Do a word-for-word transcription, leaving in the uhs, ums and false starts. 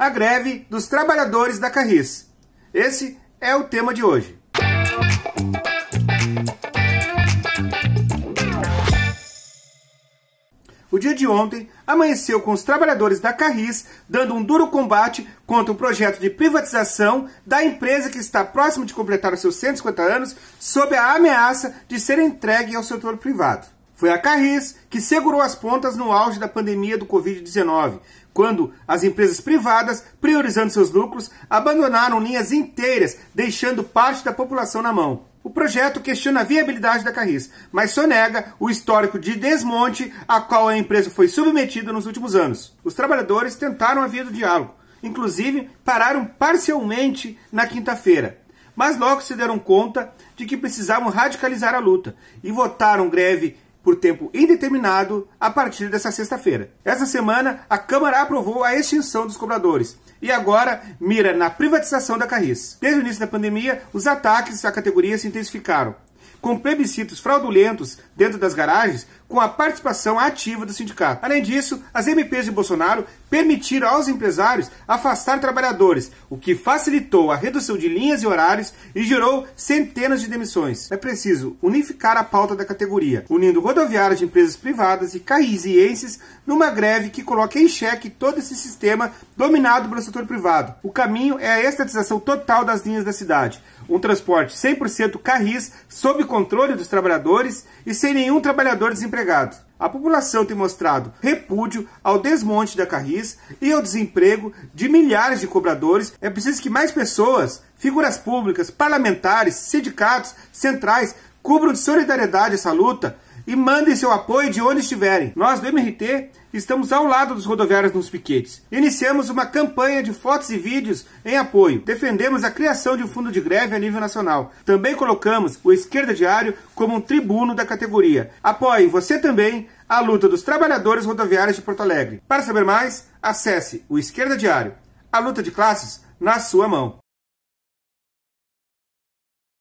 a greve dos trabalhadores da Carris. Esse é o tema de hoje. O dia de ontem amanheceu com os trabalhadores da Carris dando um duro combate contra o projeto de privatização da empresa que está próximo de completar os seus cento e cinquenta anos sob a ameaça de ser entregue ao setor privado. Foi a Carris que segurou as pontas no auge da pandemia do covid dezenove, quando as empresas privadas, priorizando seus lucros, abandonaram linhas inteiras, deixando parte da população na mão. O projeto questiona a viabilidade da Carris, mas sonega o histórico de desmonte a qual a empresa foi submetida nos últimos anos. Os trabalhadores tentaram a via do diálogo, inclusive pararam parcialmente na quinta-feira, mas logo se deram conta de que precisavam radicalizar a luta e votaram greve por tempo indeterminado a partir dessa sexta-feira. Essa semana, a Câmara aprovou a extinção dos cobradores e agora mira na privatização da Carris. Desde o início da pandemia, os ataques à categoria se intensificaram, com plebiscitos fraudulentos dentro das garagens, com a participação ativa do sindicato. Além disso, as M Ps de Bolsonaro permitiram aos empresários afastar trabalhadores, o que facilitou a redução de linhas e horários e gerou centenas de demissões. É preciso unificar a pauta da categoria, unindo rodoviárias de empresas privadas e carrisienses numa greve que coloque em xeque todo esse sistema dominado pelo setor privado. O caminho é a estatização total das linhas da cidade, um transporte cem por cento Carris sob controle dos trabalhadores e sem nenhum trabalhador desempregado. A população tem mostrado repúdio ao desmonte da Carris e ao desemprego de milhares de cobradores. É preciso que mais pessoas, figuras públicas, parlamentares, sindicatos, centrais, cubram de solidariedade essa luta e mandem seu apoio de onde estiverem. Nós do M R T estamos ao lado dos rodoviários nos piquetes. Iniciamos uma campanha de fotos e vídeos em apoio. Defendemos a criação de um fundo de greve a nível nacional. Também colocamos o Esquerda Diário como um tribuno da categoria. Apoie você também a luta dos trabalhadores rodoviários de Porto Alegre. Para saber mais, acesse o Esquerda Diário. A luta de classes na sua mão.